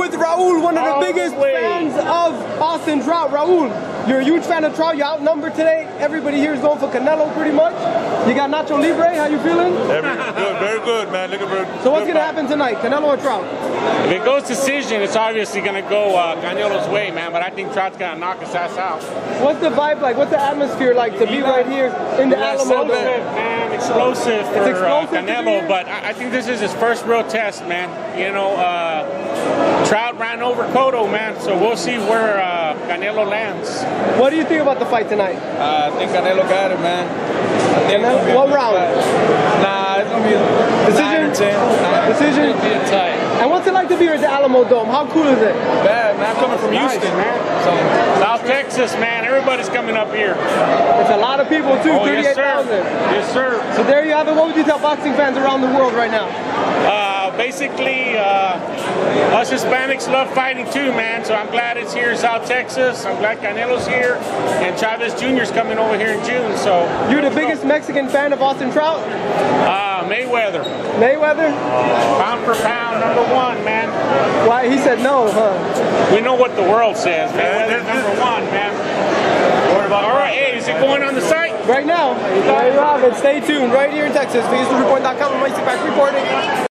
with Raul, one of the biggest fans of Austin Trout. Raul, you're a huge fan of Trout. You're outnumbered today. Everybody here is going for Canelo pretty much. You got Nacho Libre. How you feeling? Good, very good, man. Looking for. So what's going to happen tonight, Canelo or Trout? If it goes decision, it's obviously going to go Canelo's way, man. But I think Trout's going to knock his ass out. What's the vibe like? What's the atmosphere like to be right here in the Alamo? Man, explosive for Canelo. But I think this is his first real test, man. You know, Trout ran over Cotto, man. So we'll see where Canelo lands. What do you think about the fight tonight? I think Canelo got it, man. What round? Nah, it's gonna be a decision. 9 or 10. Decision. It's gonna be a tight. And what's it like to be here at the Alamo Dome? How cool is it? Bad, man. I'm coming from Houston, man. So, South Texas, man. Everybody's coming up here. It's a lot of people too. 38,000. Yes, sir. So there you have it. What would you tell boxing fans around the world right now? Basically, us Hispanics love fighting too, man. So I'm glad it's here in South Texas. I'm glad Canelo's here, and Chavez Jr.'s coming over here in June. So you're the biggest Mexican fan of Austin Trout? Mayweather. Mayweather? Pound for pound, #1, man. Why? He said no, huh? We know what the world says, man. Mayweather's #1, man. All right, hey, is it going on the site? Right now. There you have it. Stay tuned right here in Texas. EsNews.com. I'm Mike back reporting.